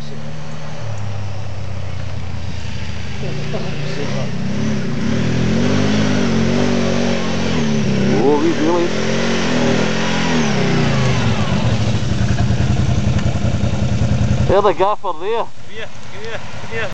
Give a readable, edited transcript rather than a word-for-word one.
Oh, he's really. There's the gaffer there. Come here, come here, come here.